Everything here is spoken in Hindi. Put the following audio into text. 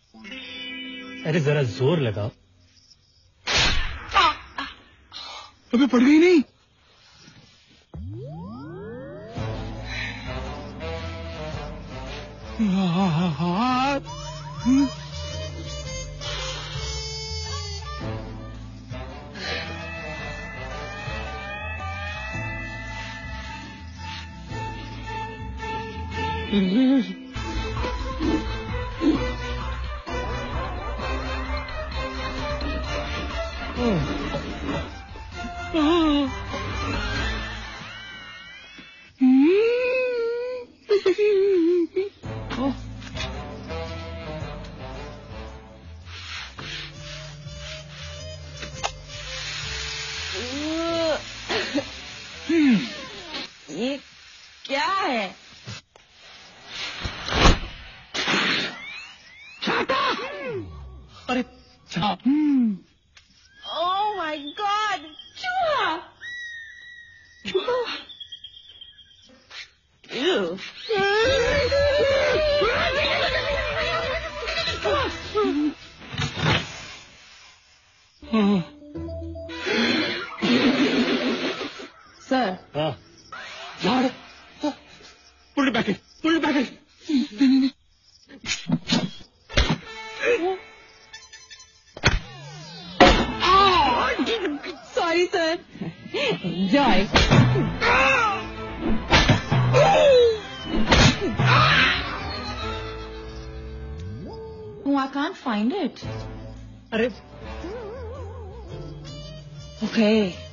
अरे जरा जोर लगाओ। अबे पड़ गई नहीं। ये क्या है? अरे ओह माय गॉड, चूहा! Ew. Sir. Lord, pull it back in. Pull it back in. Sorry, sir. Enjoy. Oh, I can't find it. अरे Okay.